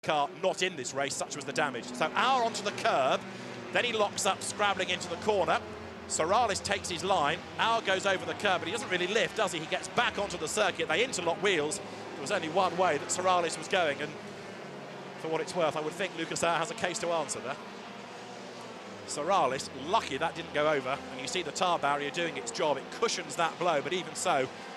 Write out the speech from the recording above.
car not in this race, such was the damage. So Auer onto the curb, then he locks up, scrabbling into the corner. Serralles takes his line, Auer goes over the curb, but he doesn't really lift, does he? He gets back onto the circuit, they interlock wheels. There was only one way that Serralles was going, and for what it's worth, I would think Lucas Auer has a case to answer there. Serralles, lucky that didn't go over, and you see the tar barrier doing its job. It cushions that blow, but even so,